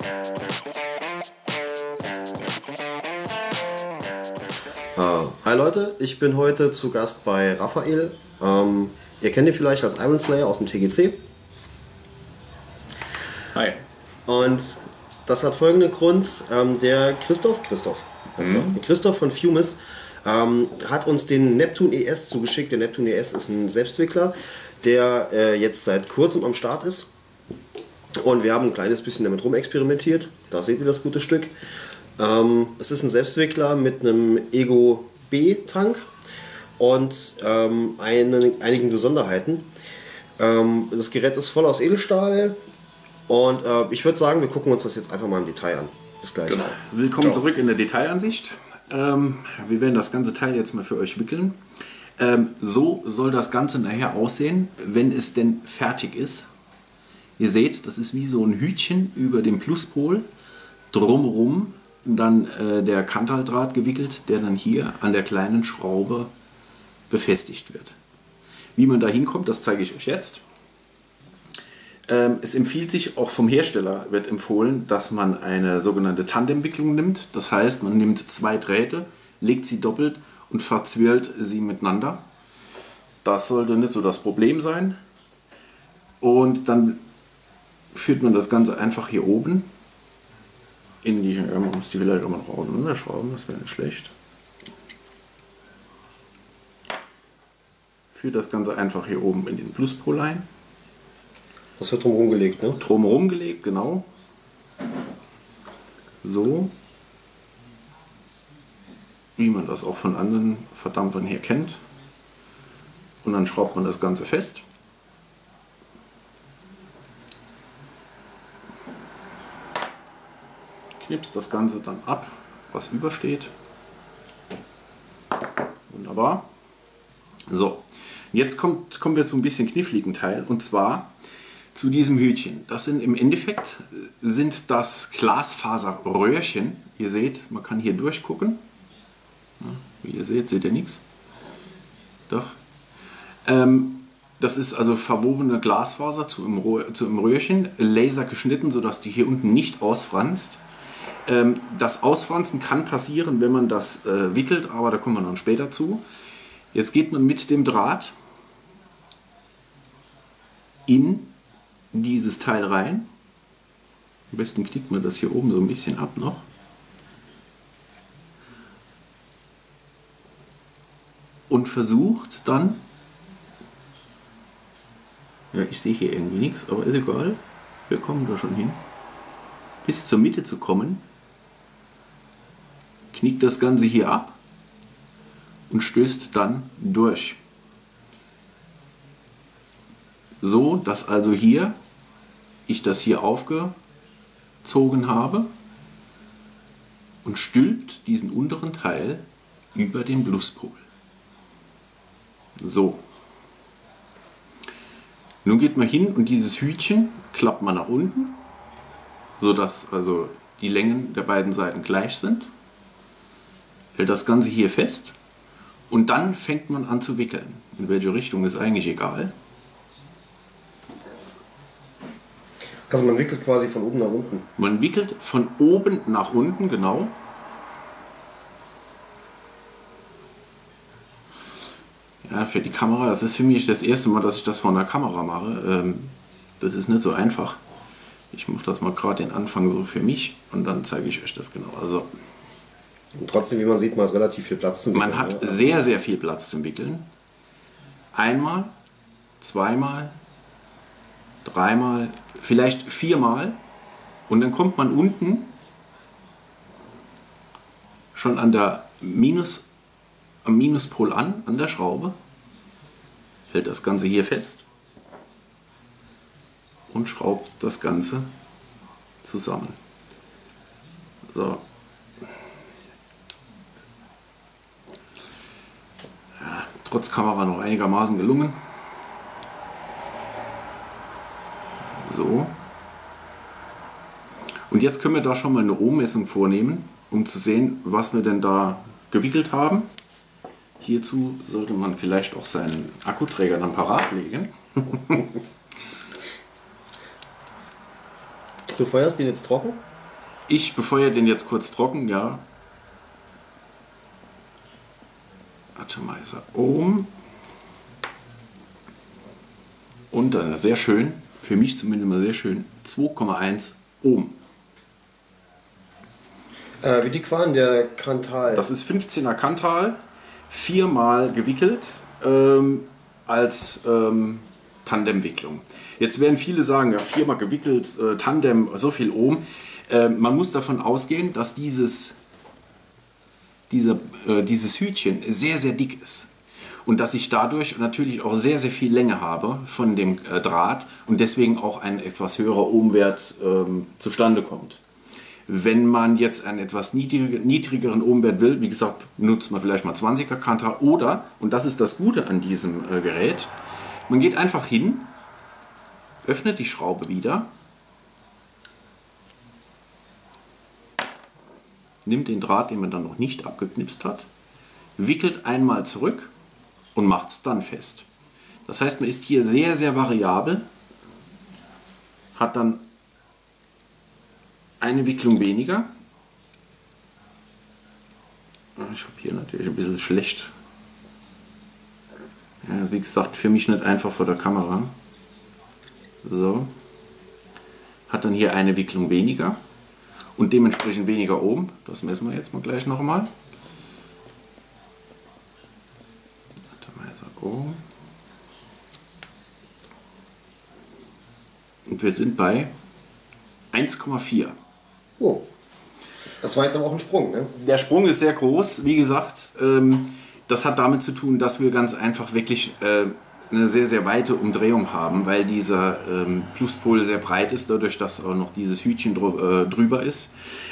Hi Leute, ich bin heute zu Gast bei Raphael. Ihr kennt ihn vielleicht als Iron Slayer aus dem TGC. Hi. Und das hat folgenden Grund. Der Christoph von Fumis hat uns den Neptune ES zugeschickt. Der Neptune ES ist ein Selbstentwickler, der jetzt seit kurzem am Start ist. Und wir haben ein kleines bisschen damit rumexperimentiert. Da seht ihr das gute Stück. Es ist ein Selbstentwickler mit einem Ego B-Tank und einigen Besonderheiten. Das Gerät ist voll aus Edelstahl und ich würde sagen, wir gucken uns das jetzt einfach mal im Detail an. Bis gleich. Genau. Willkommen zurück in der Detailansicht. Wir werden das ganze Teil jetzt mal für euch wickeln. So soll das Ganze nachher aussehen, wenn es denn fertig ist. Ihr seht, das ist wie so ein Hütchen über dem Pluspol. Drumherum dann der Kantaldraht gewickelt, der dann hier an der kleinen Schraube befestigt wird. Wie man da hinkommt, das zeige ich euch jetzt. Es empfiehlt sich, auch vom Hersteller wird empfohlen, dass man eine sogenannte Tandemwicklung nimmt. Das heißt, man nimmt zwei Drähte, legt sie doppelt und verzwirlt sie miteinander. Das sollte nicht so das Problem sein. Und dann führt man das Ganze einfach hier oben in die, man muss die vielleicht auch mal noch auseinanderschrauben, das wäre nicht schlecht. Führt das Ganze einfach hier oben in den Pluspol ein. Das wird drumherum gelegt, ne? Drumherum gelegt, genau. So. Wie man das auch von anderen Verdampfern her kennt. Und dann schraubt man das Ganze fest. Knipst das Ganze dann ab, was übersteht. Wunderbar. So, jetzt kommen wir zu ein bisschen kniffligen Teil, und zwar zu diesem Hütchen. Das sind im Endeffekt das Glasfaserröhrchen. Ihr seht, man kann hier durchgucken. Wie ihr seht ihr nichts. Doch. Das ist also verwobene Glasfaser zu im Röhrchen, Laser geschnitten, sodass die hier unten nicht ausfranst. Das Ausfransen kann passieren, wenn man das wickelt, aber da kommen wir noch später zu. Jetzt geht man mit dem Draht in dieses Teil rein. Am besten knickt man das hier oben so ein bisschen ab noch. Und versucht dann, ja, ich sehe hier irgendwie nichts, aber ist egal, wir kommen da schon hin, bis zur Mitte zu kommen. Knickt das Ganze hier ab und stößt dann durch. So, dass also hier ich das hier aufgezogen habe und stülpt diesen unteren Teil über den Pluspol. So. Nun geht man hin und dieses Hütchen klappt man nach unten, sodass also die Längen der beiden Seiten gleich sind. Hält das Ganze hier fest und dann fängt man an zu wickeln. In welche Richtung ist eigentlich egal. Also man wickelt quasi von oben nach unten. Man wickelt von oben nach unten, genau. Ja, für die Kamera, das ist für mich das erste Mal, dass ich das von der Kamera mache. Das ist nicht so einfach. Ich mache das mal gerade den Anfang so für mich und dann zeige ich euch das genau. Also, und trotzdem, wie man sieht, man hat relativ viel Platz zum Wickeln. Man hat sehr, sehr viel Platz zum Wickeln. Einmal, zweimal, dreimal, vielleicht viermal. Und dann kommt man unten schon an der am Minuspol an der Schraube. Hält das Ganze hier fest und schraubt das Ganze zusammen. So. Trotz Kamera noch einigermaßen gelungen. So. Und jetzt können wir da schon mal eine Rohmessung vornehmen, um zu sehen, was wir denn da gewickelt haben. Hierzu sollte man vielleicht auch seinen Akkuträger dann parat legen. Du feuerst den jetzt trocken? Ich befeuere den jetzt kurz trocken, ja. Atomizer Ohm. Und dann sehr schön, für mich zumindest mal sehr schön, 2,1 Ohm. Wie dick war denn der Kantal? Das ist 15er Kantal, 4-mal gewickelt als Tandemwicklung. Jetzt werden viele sagen, ja, 4-mal gewickelt, Tandem, so viel Ohm. Man muss davon ausgehen, dass dieses Hütchen sehr, sehr dick ist. Und dass ich dadurch natürlich auch sehr, sehr viel Länge habe von dem Draht und deswegen auch ein etwas höherer Ohmwert zustande kommt. Wenn man jetzt einen etwas niedrigeren Ohmwert will, wie gesagt, nutzt man vielleicht mal 20er Kantal oder, und das ist das Gute an diesem Gerät, man geht einfach hin, öffnet die Schraube wieder, nimmt den Draht, den man dann noch nicht abgeknipst hat, wickelt einmal zurück und macht es dann fest. Das heißt, man ist hier sehr, sehr variabel, hat dann eine Wicklung weniger. Ich habe hier natürlich ein bisschen schlecht. Ja, wie gesagt, für mich nicht einfach vor der Kamera. So. Hat dann hier eine Wicklung weniger und dementsprechend weniger Ohm. Das messen wir jetzt mal gleich nochmal. Ohm. Und wir sind bei 1,4. Oh. Das war jetzt aber auch ein Sprung, ne? Der Sprung ist sehr groß. Wie gesagt, das hat damit zu tun, dass wir ganz einfach wirklich eine sehr, sehr weite Umdrehung haben, weil dieser Pluspol sehr breit ist, dadurch, dass auch noch dieses Hütchen drüber ist.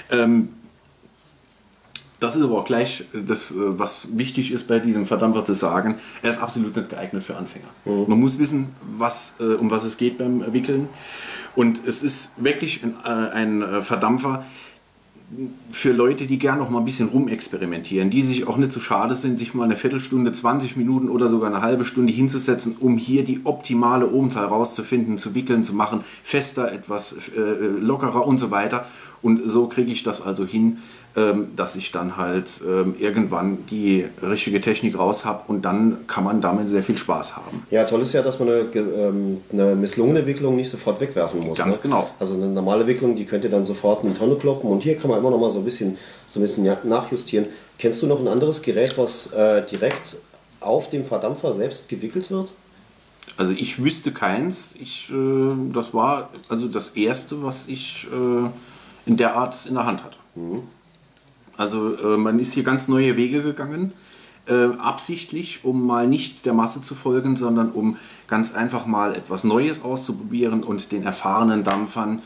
Das ist aber auch gleich das, was wichtig ist bei diesem Verdampfer zu sagen, er ist absolut nicht geeignet für Anfänger. Man muss wissen, um was es geht beim Wickeln. Und es ist wirklich ein Verdampfer für Leute, die gerne noch mal ein bisschen rumexperimentieren, die sich auch nicht so schade sind, sich mal eine Viertelstunde, 20 Minuten oder sogar eine halbe Stunde hinzusetzen, um hier die optimale Ohmzahl rauszufinden, zu wickeln, zu machen, fester, etwas lockerer und so weiter. Und so kriege ich das also hin, dass ich dann halt irgendwann die richtige Technik raus habe und dann kann man damit sehr viel Spaß haben. Ja, toll ist ja, dass man eine misslungene Wicklung nicht sofort wegwerfen muss. Ganz genau. Also eine normale Wicklung, die könnt ihr dann sofort in die Tonne kloppen und hier kann man immer noch mal so ein bisschen nachjustieren. Kennst du noch ein anderes Gerät, was direkt auf dem Verdampfer selbst gewickelt wird? Also ich wüsste keins. Das war also das erste, was ich in der Art in der Hand hatte. Also man ist hier ganz neue Wege gegangen, absichtlich, um mal nicht der Masse zu folgen, sondern um ganz einfach mal etwas Neues auszuprobieren und den erfahrenen Dampfern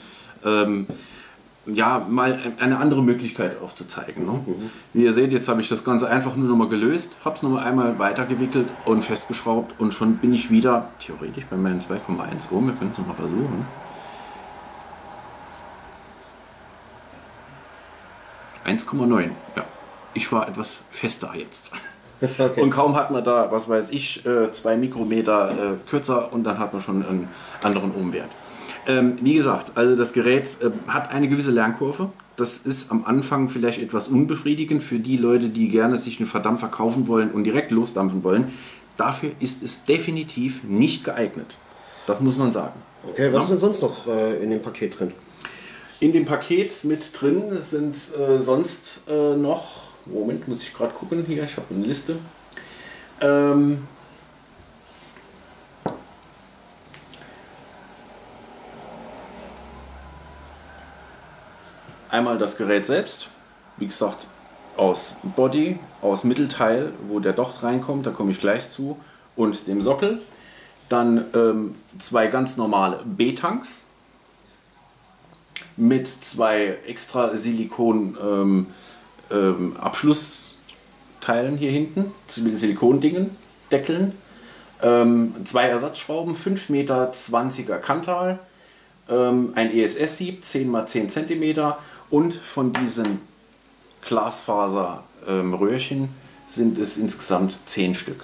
ja, mal eine andere Möglichkeit aufzuzeigen. Ne? Wie ihr seht, jetzt habe ich das Ganze einfach nur noch mal gelöst, habe es noch mal einmal weitergewickelt und festgeschraubt und schon bin ich wieder theoretisch bei meinen 2,1 Ohm. Wir können es noch mal versuchen. 1,9. Ja, ich war etwas fester jetzt. Okay. Und kaum hat man da, was weiß ich, 2 Mikrometer kürzer und dann hat man schon einen anderen Ohmwert. Wie gesagt, also das Gerät hat eine gewisse Lernkurve. Das ist am Anfang vielleicht etwas unbefriedigend für die Leute, die gerne sich einen Verdampfer kaufen wollen und direkt losdampfen wollen. Dafür ist es definitiv nicht geeignet. Das muss man sagen. Okay, was ist denn sonst noch in dem Paket drin? In dem Paket mit drin sind sonst noch, Moment, muss ich gerade gucken hier, ich habe eine Liste. Einmal das Gerät selbst, wie gesagt, aus Body, aus Mittelteil, wo der Docht reinkommt, da komme ich gleich zu, und dem Sockel. Dann 2 ganz normale B-Tanks mit 2 extra Silikon Abschlussteilen hier hinten, Silikondingen, Deckeln, 2 Ersatzschrauben, 5,20 Meter Kantal, ein ESS-Sieb, 10 x 10 cm und von diesen Glasfaser-Röhrchen sind es insgesamt 10 Stück.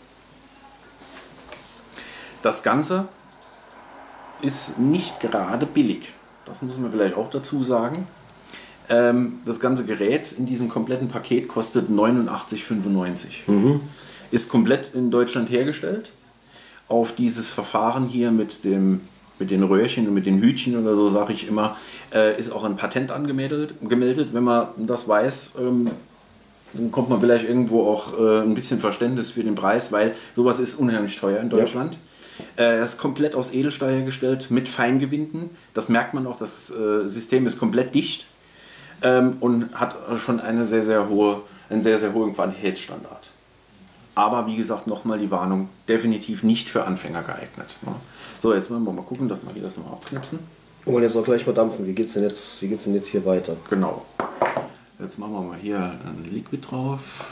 Das Ganze ist nicht gerade billig. Das muss man vielleicht auch dazu sagen. Das ganze Gerät in diesem kompletten Paket kostet 89,95. Ist komplett in Deutschland hergestellt. Auf dieses Verfahren hier mit den Röhrchen und mit den Hütchen oder so, sage ich immer, ist auch ein Patent gemeldet. Wenn man das weiß, dann kommt man vielleicht irgendwo auch ein bisschen Verständnis für den Preis, weil sowas ist unheimlich teuer in Deutschland. Er ist komplett aus Edelstahl hergestellt, mit Feingewinden. Das merkt man auch, das System ist komplett dicht und hat schon einen sehr, sehr hohen Qualitätsstandard. Aber wie gesagt, nochmal die Warnung, definitiv nicht für Anfänger geeignet. Ne? So, jetzt wollen wir mal gucken, dass wir hier das mal abknipsen. Und jetzt auch gleich mal dampfen. Wie geht's denn jetzt hier weiter? Genau. Jetzt machen wir mal hier ein Liquid drauf.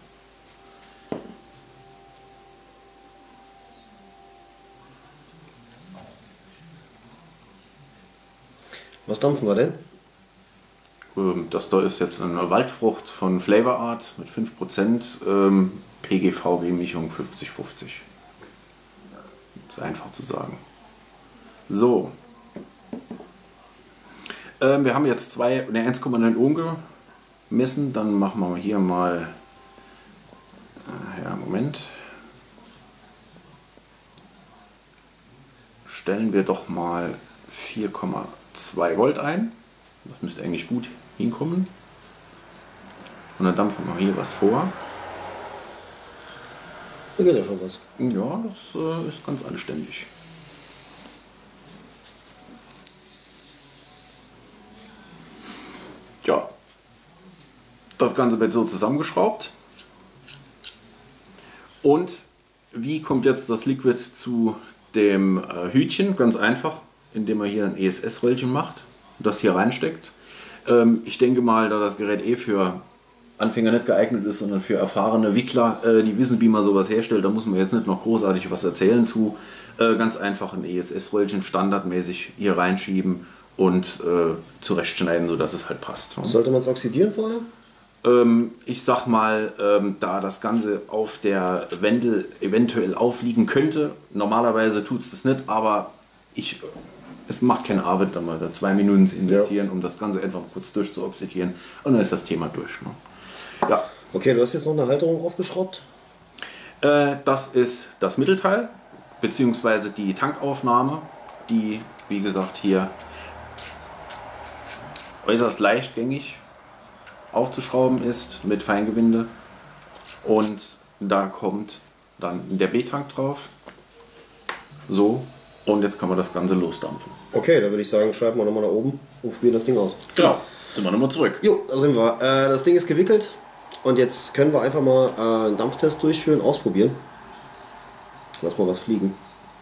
Was dampfen wir denn? Das da ist jetzt eine Waldfrucht von Flavor Art mit 5%, PGVB-Mischung 50-50. Ist einfach zu sagen. So. Wir haben jetzt 1,9 Ohm gemessen. Dann machen wir hier mal. Ja, Moment. Stellen wir doch mal 4,2 Volt ein. Das müsste eigentlich gut hinkommen. Und dann dampfen wir hier was vor. Da geht ja schon was. Ja, das ist ganz anständig. Ja, das Ganze wird so zusammengeschraubt. Und wie kommt jetzt das Liquid zu dem Hütchen? Ganz einfach, indem man hier ein ESS-Röllchen macht und das hier reinsteckt. Ich denke mal, da das Gerät für Anfänger nicht geeignet ist, sondern für erfahrene Wickler, die wissen, wie man sowas herstellt, da muss man jetzt nicht noch großartig was erzählen zu. Ganz einfach ein ESS-Röllchen standardmäßig hier reinschieben und zurechtschneiden, sodass es halt passt. Sollte man es oxidieren vorher? Ich sag mal, da das Ganze auf der Wendel eventuell aufliegen könnte, normalerweise tut es das nicht, aber es macht keine Arbeit, da mal 2 Minuten zu investieren, um das Ganze einfach kurz durchzuoxidieren und dann ist das Thema durch. Ne? Ja. Okay, du hast jetzt noch eine Halterung aufgeschraubt? Das ist das Mittelteil, beziehungsweise die Tankaufnahme, die, wie gesagt, hier äußerst leichtgängig aufzuschrauben ist mit Feingewinde. Und da kommt dann der B-Tank drauf. So, und jetzt kann man das Ganze losdampfen. Okay, dann würde ich sagen, schreiben wir nochmal nach oben und probieren das Ding aus. Genau, sind wir nochmal zurück. Jo, da sind wir. Das Ding ist gewickelt und jetzt können wir einfach mal einen Dampftest durchführen, ausprobieren. Lass mal was fliegen.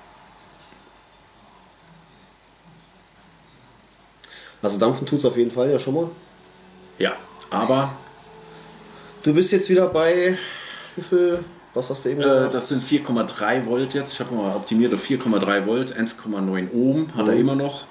Also dampfen tut es auf jeden Fall ja schon mal. Ja, aber du bist jetzt wieder bei wie viel? Was hast du eben gesagt? Das sind 4,3 Volt jetzt. Ich habe mal optimiert auf 4,3 Volt, 1,9 Ohm hat er immer noch.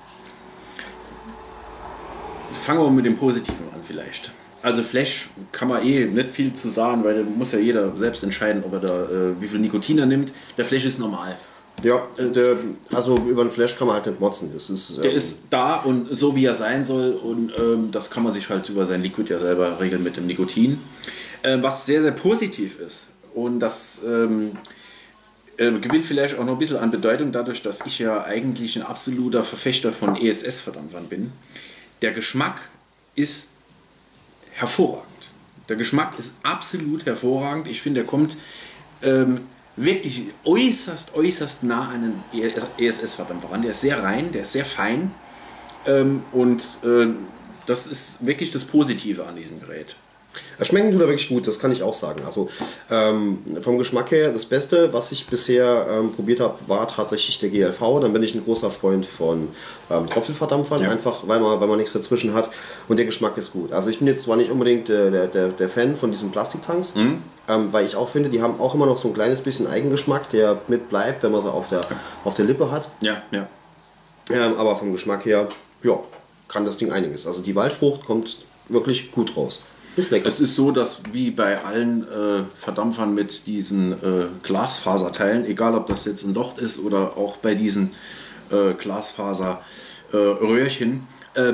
Fangen wir mit dem Positiven an vielleicht. Also Flash kann man nicht viel zu sagen, weil da muss ja jeder selbst entscheiden, ob er da wie viel Nikotin er nimmt. Der Flash ist normal. Ja, also über den Flash kann man halt nicht motzen. Der ist da und so wie er sein soll und das kann man sich halt über sein Liquid ja selber regeln mit dem Nikotin. Was sehr, sehr positiv ist und das gewinnt vielleicht auch noch ein bisschen an Bedeutung dadurch, dass ich ja eigentlich ein absoluter Verfechter von ESS-Verdampfern bin. Der Geschmack ist hervorragend. Der Geschmack ist absolut hervorragend. Ich finde, der kommt wirklich äußerst nah an einen ESS-Verdampfer ran. Der ist sehr rein, der ist sehr fein und das ist wirklich das Positive an diesem Gerät. Schmecken tut er wirklich gut, das kann ich auch sagen. Also vom Geschmack her, das Beste, was ich bisher probiert habe, war tatsächlich der GLV. Dann bin ich ein großer Freund von Tropfenverdampfern, einfach weil man nichts dazwischen hat. Und der Geschmack ist gut. Also ich bin jetzt zwar nicht unbedingt der Fan von diesen Plastiktanks, weil ich auch finde, die haben auch immer noch so ein kleines bisschen Eigengeschmack, der mit bleibt, wenn man sie auf der Lippe hat. Ja. Aber vom Geschmack her, ja, kann das Ding einiges. Also die Waldfrucht kommt wirklich gut raus. Es ist so, dass wie bei allen Verdampfern mit diesen Glasfaserteilen, egal ob das jetzt ein Docht ist oder auch bei diesen Glasfaserröhrchen,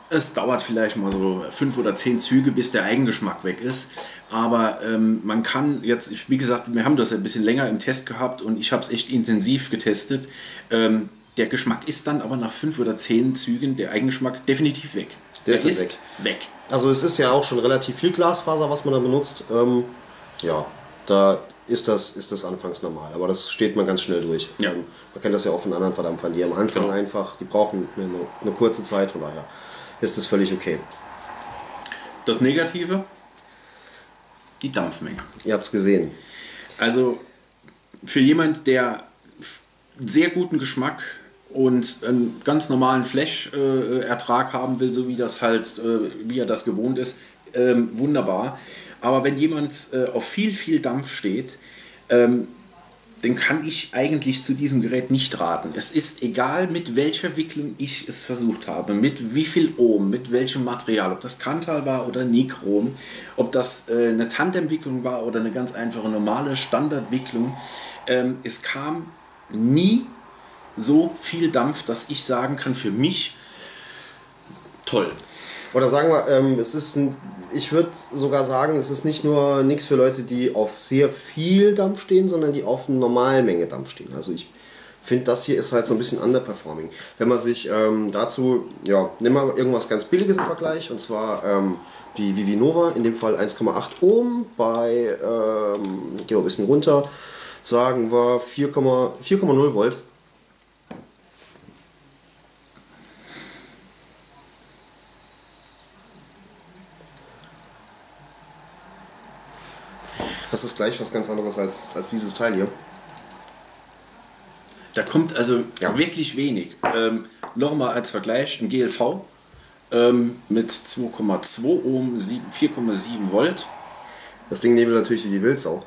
Es dauert vielleicht mal so 5 oder 10 Züge, bis der Eigengeschmack weg ist. Aber man kann jetzt, wie gesagt, wir haben das ein bisschen länger im Test gehabt und ich habe es echt intensiv getestet. Der Geschmack ist dann aber nach 5 oder 10 Zügen der Eigengeschmack definitiv weg. Der ist weg. Also es ist ja auch schon relativ viel Glasfaser, was man da benutzt. Ja, da ist das anfangs normal, aber das steht man ganz schnell durch. Ja. Man kennt das ja auch von anderen Verdampfern, die am Anfang einfach, die brauchen eine kurze Zeit, von daher ist das völlig okay. Das Negative, die Dampfmenge. Ihr habt es gesehen. Also für jemand, der sehr guten Geschmack und einen ganz normalen Flash-Ertrag haben will, so wie das halt, wie er das gewohnt ist, wunderbar. Aber wenn jemand auf viel Dampf steht, dann kann ich eigentlich zu diesem Gerät nicht raten. Es ist egal, mit welcher Wicklung ich es versucht habe, mit wie viel Ohm, mit welchem Material, ob das Kanthal war oder Nichrome, ob das eine Tandemwicklung war oder eine ganz einfache normale Standardwicklung. Es kam nie so viel Dampf, dass ich sagen kann, für mich toll. Oder sagen wir, ich würde sogar sagen, es ist nicht nur nichts für Leute, die auf sehr viel Dampf stehen, sondern die auf eine normale Menge Dampf stehen. Also ich finde, das hier ist halt so ein bisschen underperforming. Wenn man sich dazu, ja, nimm mal irgendwas ganz Billiges im Vergleich, und zwar die Vivinova, in dem Fall 1,8 Ohm, bei, gehen wir ein bisschen runter, sagen wir 4,0 Volt. Das ist gleich was ganz anderes als dieses Teil hier. Da kommt also wirklich wenig. Nochmal als Vergleich, ein GLV mit 2,2 Ohm, 4,7 Volt. Das Ding nebelt natürlich wie die Wildsau.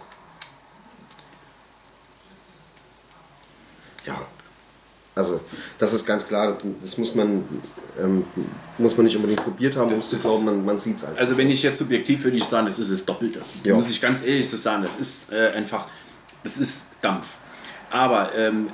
Ja, also das ist ganz klar, das muss man nicht unbedingt probiert haben, um zu glauben, man sieht es einfach. Also wenn ich jetzt subjektiv würde ich sagen, das ist das Doppelte. Ja. Muss ich ganz ehrlich so sagen, das ist einfach, das ist Dampf. Aber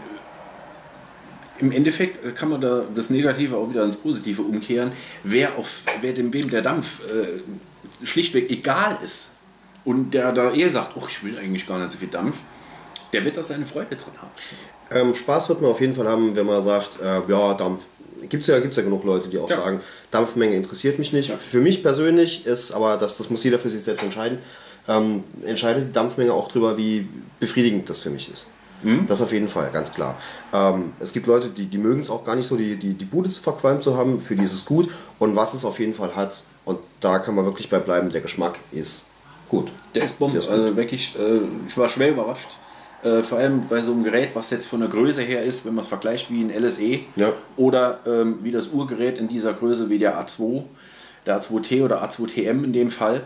im Endeffekt kann man da das Negative auch wieder ins Positive umkehren. Wem der Dampf schlichtweg egal ist und der da eher sagt, oh, ich will eigentlich gar nicht so viel Dampf, der wird da seine Freude drin haben. Spaß wird man auf jeden Fall haben, wenn man sagt, ja, Dampf. Gibt's ja genug Leute, die auch sagen, Dampfmenge interessiert mich nicht. Ja. Für mich persönlich ist, aber das muss jeder für sich selbst entscheiden, entscheidet die Dampfmenge auch darüber, wie befriedigend das für mich ist. Das auf jeden Fall, ganz klar. Es gibt Leute, die mögen es auch gar nicht so, die Bude verqualmt zu haben, für die ist es gut. Und was es auf jeden Fall hat, und da kann man wirklich bei bleiben, der Geschmack ist gut. Der ist Bombe, also wirklich, ich war schwer überrascht. Vor allem bei so einem Gerät, was jetzt von der Größe her ist, wenn man es vergleicht wie ein LSE oder wie das Urgerät in dieser Größe wie der A2, der A2T oder A2TM in dem Fall,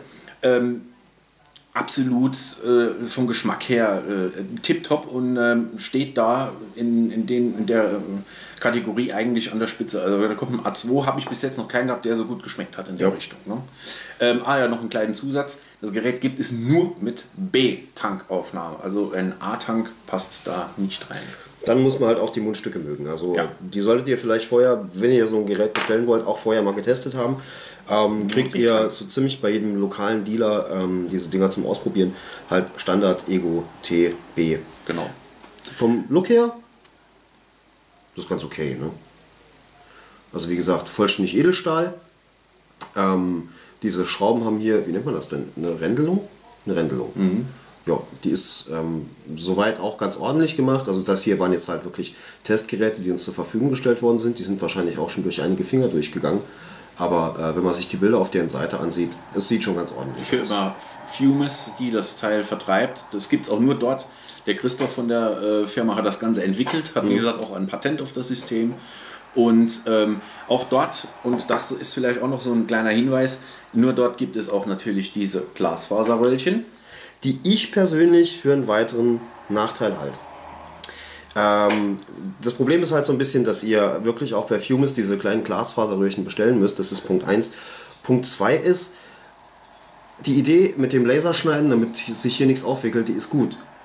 absolut vom Geschmack her tipptopp und steht da in der Kategorie eigentlich an der Spitze. Also da kommt ein A2, habe ich bis jetzt noch keinen gehabt, der so gut geschmeckt hat in der Richtung. Ne? Ja, noch einen kleinen Zusatz. Das Gerät gibt es nur mit B-Tankaufnahme. Also ein A-Tank passt da nicht rein. Dann muss man halt auch die Mundstücke mögen. Also die solltet ihr vielleicht vorher, wenn ihr so ein Gerät bestellen wollt, auch vorher mal getestet haben. Kriegt ihr so ziemlich bei jedem lokalen Dealer diese Dinger zum Ausprobieren. Halt Standard, Ego, T, B. Genau. Vom Look her, das ist ganz okay. Ne? Also wie gesagt, vollständig Edelstahl. Diese Schrauben haben hier, wie nennt man das denn? Eine Rändelung? Eine Rändelung. Ja, die ist soweit auch ganz ordentlich gemacht. Also das hier waren jetzt halt wirklich Testgeräte, die uns zur Verfügung gestellt worden sind. Die sind wahrscheinlich auch schon durch einige Finger durchgegangen. Aber wenn man sich die Bilder auf deren Seite ansieht, es sieht schon ganz ordentlich aus. Firma Fumes, die das Teil vertreibt. Das gibt es auch nur dort. Der Christoph von der Firma hat das Ganze entwickelt, hat wie gesagt auch ein Patent auf das System. Und auch dort, und das ist vielleicht auch noch so ein kleiner Hinweis, nur dort gibt es auch natürlich diese Glasfaserröllchen. Die ich persönlich für einen weiteren Nachteil halte. Das Problem ist halt so ein bisschen, dass ihr wirklich auch bei Fumes diese kleinen Glasfaserröhrchen bestellen müsst. Das ist Punkt 1. Punkt 2 ist, die Idee mit dem Laserschneiden, damit sich hier nichts aufwickelt, die ist gut.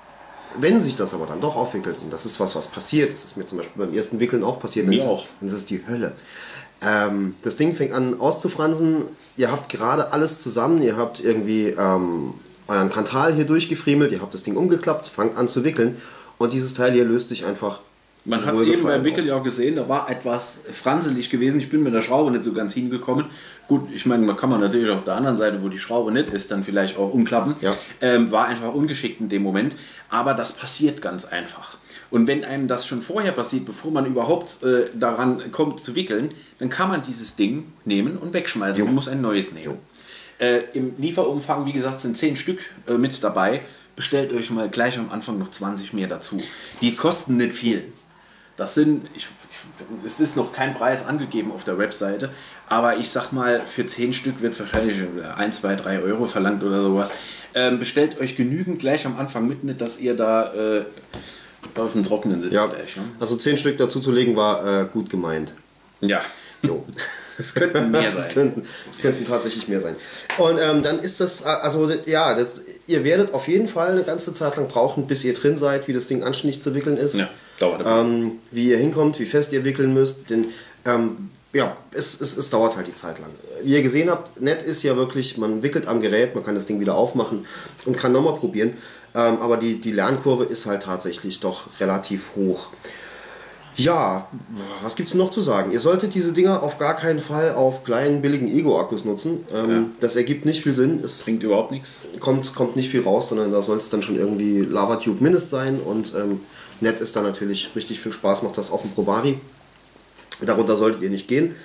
Wenn sich das aber dann doch aufwickelt, und das ist was passiert, das ist mir zum Beispiel beim ersten Wickeln auch passiert, Mir auch. dann ist es die Hölle. Das Ding fängt an auszufransen, ihr habt gerade alles zusammen, ihr habt irgendwie euren Kantal hier durchgefriemelt, ihr habt das Ding umgeklappt, fangt an zu wickeln und dieses Teil hier löst sich einfach. Man hat es eben beim Wickel ja auch gesehen, da war etwas franselig gewesen. Ich bin mit der Schraube nicht so ganz hingekommen. Gut, ich meine, man kann natürlich auf der anderen Seite, wo die Schraube nicht ist, dann vielleicht auch umklappen. Ja. War einfach ungeschickt in dem Moment. Aber das passiert ganz einfach. Und wenn einem das schon vorher passiert, bevor man überhaupt daran kommt zu wickeln, dann kann man dieses Ding nehmen und wegschmeißen und muss ein neues nehmen. Im Lieferumfang, wie gesagt, sind 10 Stück mit dabei. Bestellt euch mal gleich am Anfang noch 20 mehr dazu. Die kosten nicht viel. Das sind, es ist noch kein Preis angegeben auf der Webseite, aber ich sag mal, für 10 Stück wird es wahrscheinlich 1, 2, 3 Euro verlangt oder sowas. Bestellt euch genügend gleich am Anfang mit, nicht, dass ihr da auf dem Trockenen sitzt. Ja, gleich, ne? also 10 Stück dazu zu legen war gut gemeint. Ja. Jo. Es könnten mehr sein. Es könnten tatsächlich mehr sein. Und dann ist das, also ja, ihr werdet auf jeden Fall eine ganze Zeit lang brauchen, bis ihr drin seid, wie das Ding anständig zu wickeln ist. Ja, dauert ein wie ihr hinkommt, wie fest ihr wickeln müsst. Denn ja, es dauert halt die Zeit lang. Wie ihr gesehen habt, nett ist ja wirklich, man wickelt am Gerät, man kann das Ding wieder aufmachen und kann nochmal probieren. Aber die Lernkurve ist halt tatsächlich doch relativ hoch. Ja, was gibt es noch zu sagen? Ihr solltet diese Dinger auf gar keinen Fall auf kleinen, billigen Ego-Akkus nutzen. Das ergibt nicht viel Sinn. Es bringt überhaupt nichts. Kommt nicht viel raus, sondern da soll es dann schon irgendwie Lavatube Mindest sein. Und nett ist da natürlich richtig viel Spaß, macht das auf dem Provari. Darunter solltet ihr nicht gehen.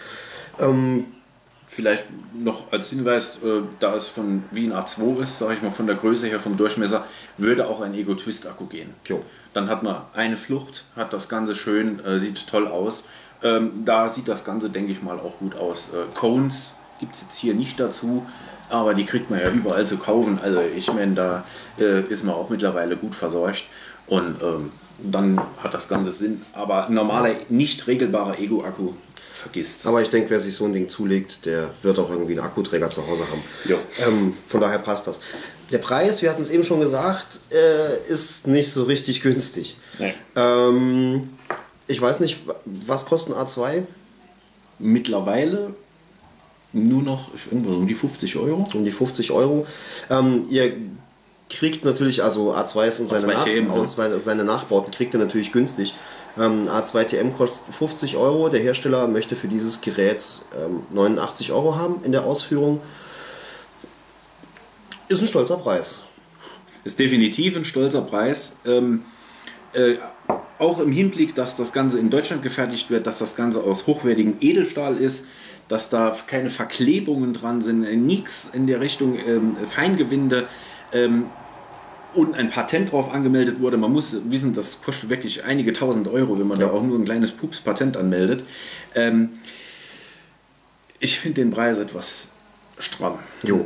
Vielleicht noch als Hinweis, da es wie ein A2 ist, sage ich mal, von der Größe her, vom Durchmesser, würde auch ein Ego-Twist-Akku gehen. Jo. Dann hat man eine Flucht, hat das Ganze schön, sieht toll aus. Da sieht das Ganze, denke ich mal, auch gut aus. Cones gibt es jetzt hier nicht dazu, aber die kriegt man ja überall zu kaufen. Also ich meine, da ist man auch mittlerweile gut versorgt und dann hat das Ganze Sinn. Aber ein normaler, nicht regelbarer Ego-Akku, vergisst's. Aber ich denke, wer sich so ein Ding zulegt, der wird auch irgendwie einen Akkuträger zu Hause haben. Jo. Von daher passt das. Der Preis, wir hatten es eben schon gesagt, ist nicht so richtig günstig. Nee. Ich weiß nicht, was kostet ein A2? Mittlerweile nur noch irgendwas um die 50 Euro. Um die 50 Euro. Ihr kriegt natürlich, also A2s und seine Nachbauten kriegt ihr natürlich günstig. A2 TM kostet 50 Euro. Der Hersteller möchte für dieses Gerät 89 Euro haben in der Ausführung. Ist ein stolzer Preis. Ist definitiv ein stolzer Preis. Auch im Hinblick, dass das Ganze in Deutschland gefertigt wird, dass das Ganze aus hochwertigem Edelstahl ist, dass da keine Verklebungen dran sind, nichts in der Richtung Feingewinde und ein Patent drauf angemeldet wurde. Man muss wissen, das kostet wirklich einige tausend Euro, wenn man da auch nur ein kleines Pups-Patent anmeldet. Ich finde den Preis etwas stramm. Jo.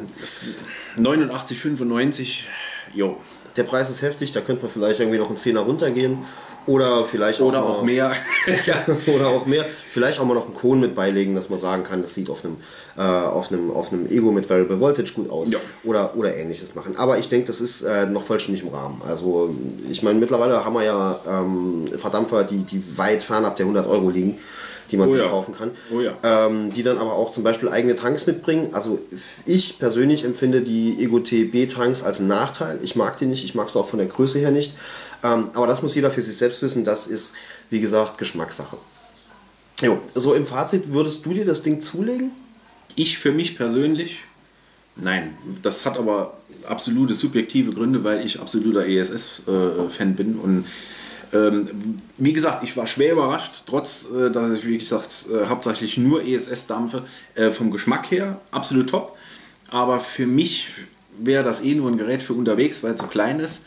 89,95, jo. Der Preis ist heftig, da könnte man vielleicht irgendwie noch einen Zehner runtergehen. Oder vielleicht auch mehr. Ja, oder auch mehr. Vielleicht auch mal noch einen Kohn mit beilegen, dass man sagen kann, das sieht auf einem Ego mit Variable Voltage gut aus. Ja. Oder ähnliches machen. Aber ich denke, das ist noch vollständig im Rahmen. Also ich meine, mittlerweile haben wir ja Verdampfer, die weit fernab der 100 Euro liegen, die man sich kaufen kann. Oh ja. Die dann aber auch zum Beispiel eigene Tanks mitbringen. Also ich persönlich empfinde die Ego TB-Tanks als einen Nachteil. Ich mag die nicht, ich mag es auch von der Größe her nicht. Aber das muss jeder für sich selbst wissen. Das ist, wie gesagt, Geschmackssache. Jo, so im Fazit, würdest du dir das Ding zulegen? Ich für mich persönlich? Nein. Das hat aber absolute subjektive Gründe, weil ich absoluter ESS-Fan bin. Und wie gesagt, ich war schwer überrascht, trotz, dass ich, wie gesagt, hauptsächlich nur ESS dampfe. Vom Geschmack her absolut top. Aber für mich wäre das eh nur ein Gerät für unterwegs, weil es so klein ist.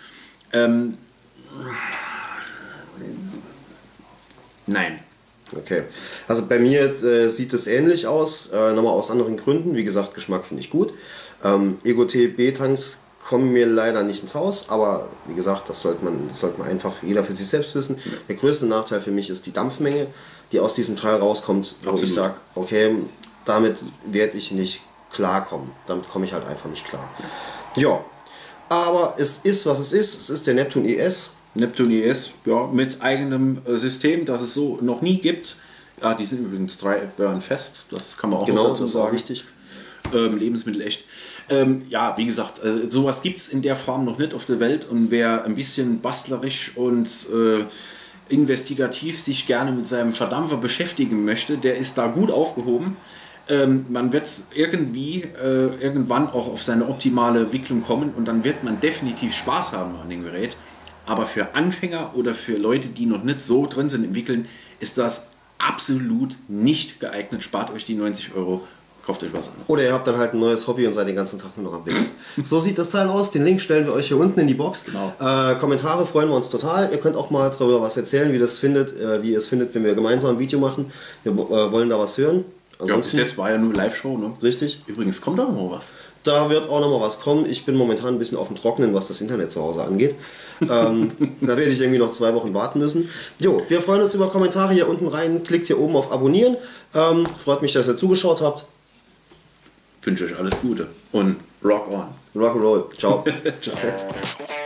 Nein. Okay. Also bei mir sieht es ähnlich aus, nochmal aus anderen Gründen. Wie gesagt, Geschmack finde ich gut. Ego TB-Tanks kommen mir leider nicht ins Haus, aber wie gesagt, das sollte man einfach jeder für sich selbst wissen. Der größte Nachteil für mich ist die Dampfmenge, die aus diesem Teil rauskommt, wo ich sage, okay, damit werde ich nicht klarkommen. Damit komme ich halt einfach nicht klar. Ja, aber es ist, was es ist. Es ist der Neptune ES. Neptune ES, ja, mit eigenem System, das es so noch nie gibt. Ja, die sind übrigens 3 Burn fest, das kann man auch noch dazu sagen. Richtig. Lebensmittel echt. Ja, wie gesagt, sowas gibt es in der Form noch nicht auf der Welt, und wer ein bisschen bastlerisch und investigativ sich gerne mit seinem Verdampfer beschäftigen möchte, der ist da gut aufgehoben. Man wird irgendwann auch auf seine optimale Wicklung kommen, und dann wird man definitiv Spaß haben an dem Gerät. Aber für Anfänger oder für Leute, die noch nicht so drin sind im Wickeln, ist das absolut nicht geeignet. Spart euch die 90 Euro, kauft euch was anderes. Oder ihr habt dann halt ein neues Hobby und seid den ganzen Tag nur noch am Wickeln. So sieht das Teil aus. Den Link stellen wir euch hier unten in die Box. Genau. Kommentare freuen wir uns total. Ihr könnt auch mal darüber was erzählen, wie ihr es findet, wenn wir gemeinsam ein Video machen. Wir wollen da was hören. Ja, bis jetzt war ja nur Live-Show, ne? Richtig. Übrigens kommt da noch was. Da wird auch noch mal was kommen. Ich bin momentan ein bisschen auf dem Trocknen, was das Internet zu Hause angeht. Da werde ich irgendwie noch 2 Wochen warten müssen. Jo, wir freuen uns über Kommentare hier unten rein. Klickt hier oben auf Abonnieren. Freut mich, dass ihr zugeschaut habt. Wünsche euch alles Gute und rock on. Rock'n'Roll. Ciao. Ciao.